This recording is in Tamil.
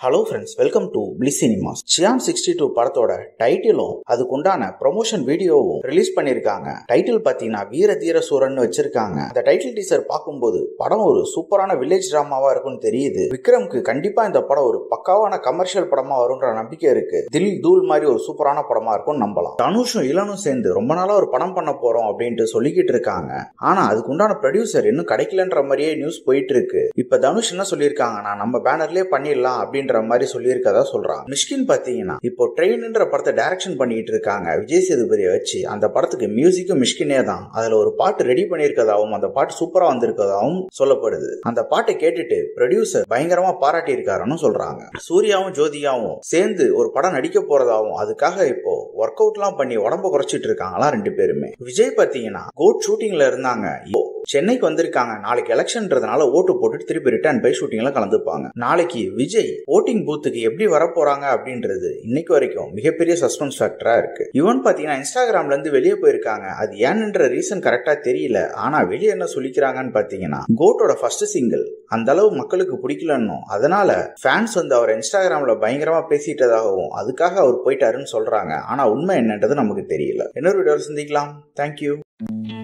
Hello friends, welcome to bliss cinemas. Chiyaan 62 படத்தோட டைட்டிலும் அதுக்குண்டான ப்ரொமோஷன் வீடியோவும் ரிலீஸ் பண்ணிருக்காங்க. டைட்டில் பாத்தீங்கன்னா வீர தீர சூரன் வச்சிருக்காங்க. அந்த டைட்டில் டீசர் பார்க்கும்போது படம் ஒரு சூப்பரான வில்லேஜ் டிராமாவா இருக்கும்னு தெரியுது. விக்ரம்க்கு கண்டிப்பா இந்த படம் ஒரு பக்காவான கமர்ஷியல் படமா வரும்ன்ற நம்பிக்கை இருக்கு. தில் தூள் மாதிரி ஒரு சூப்பரான படமா இருக்கும் நம்பலாம். தனுஷும் இளனும் சேர்ந்து ரொம்ப நாளா ஒரு படம் பண்ண போறோம் அப்படின்ட்டு சொல்லிக்கிட்டு இருக்காங்க. ஆனா அதுக்குண்டான ப்ரொடியூசர் இன்னும் கிடைக்கலன்ற மாதிரியே நியூஸ் போயிட்டு இருக்கு. இப்ப தனுஷ் என்ன சொல்லியிருக்காங்கன்னா, நம்ம பேனர்லயே பண்ணிடலாம் அப்படின்ற மாதிரி சொல்லியிருக்கதா சொல்றாங்க. மிஷ்கின் பாத்தீங்கன்னா இப்போ ட்ரெயின்ன்ற படத்தை டைரக்ஷன் பண்ணிட்டு இருக்காங்க விஜய் சேதுபதியை வச்சு. அந்த படத்துக்கு மியூசிக்கும் மிஷ்கினே தான். அதுல ஒரு பாட்டு ரெடி பண்ணியிருக்கதாவும் அந்த பாட்டு சூப்பரா வந்திருக்கதாவும் சொல்லப்படுது. அந்த பாட்டை கேட்டுட்டு ப்ரொடியூசர் பயங்கரமா பாராட்டி இருக்காருன்னு சொல்றாங்க. சூர்யாவும் ஜோதியாவும் சேர்ந்து ஒரு படம் நடிக்க போறதாவும் அதுக்காக இப்போ ஒர்க் அவுட் எல்லாம் பண்ணி உடம்ப குறைச்சிட்டு இருக்காங்களா ரெண்டு பேருமே. விஜய் பாத்தீங்கன்னா கோட் ஷூட்டிங்ல இருந்தாங்க. சென்னைக்கு வந்திருக்காங்க. நாளைக்கு எலெக்ஷன்றதுனால ஓட்டு போட்டு திருப்பி ரிட்டர்ன் போய் ஷூட்டிங்ல கலந்துப்பாங்க. நாளைக்கு விஜய் ஓட்டிங் பூத்துக்கு எப்படி வர போறாங்க அப்படின்றது இன்னைக்கு வரைக்கும் மிகப்பெரிய சஸ்பென்ஸ் ஃபேக்டரா இருக்கு. இவன் பாத்தீங்கன்னா இன்ஸ்டாகிராம்ல இருந்து வெளியே போயிருக்காங்க. அது ஏன்ன்ற ரீசன் கரெக்டா தெரியல. ஆனா வெளியே என்ன சொல்லிக்கிறாங்கன்னு பாத்தீங்கன்னா, கோட்டோட ஃபர்ஸ்ட் சிங்கிள் அந்த அளவு மக்களுக்கு பிடிக்கலன்னு, அதனால ஃபேன்ஸ் வந்து அவர் இன்ஸ்டாகிராம்ல பயங்கரமா பேசிட்டதாகவும் அதுக்காக அவர் போயிட்டாருன்னு சொல்றாங்க. ஆனா உண்மை என்னன்றது நமக்கு தெரியல. இன்னொரு வீடியோல சந்திக்கலாம். தேங்க்யூ.